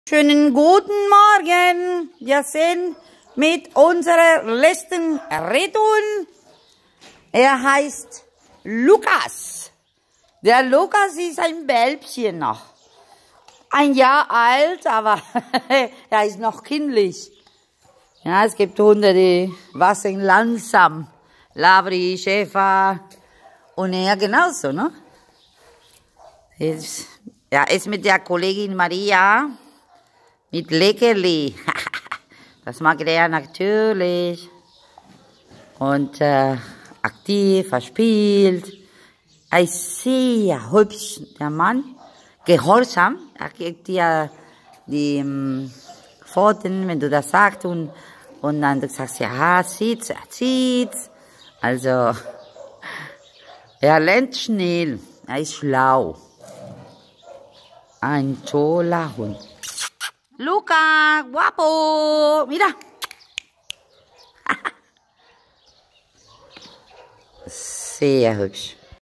Schönen guten Morgen. Wir sind mit unserer letzten Rettun. Er heißt Lukas. Der Lukas ist ein Welpchen noch. 1 Jahr alt, aber er ist noch kindlich. Ja, es gibt Hunde, die wachsen langsam. Labri, Schäfer und er genauso, ne? Er ist mit der Kollegin Maria mit Leckerli. Das mag er natürlich. Und aktiv, verspielt. Er ist sehr hübsch, der Mann. Gehorsam. Er gibt dir die Pfoten, wenn du das sagst. Und dann du sagst, ja, zieht's, er zieht's. Also, er lernt schnell. Er ist schlau. Ein toller Hund. Luca, guapo, mira. Sehr hübsch.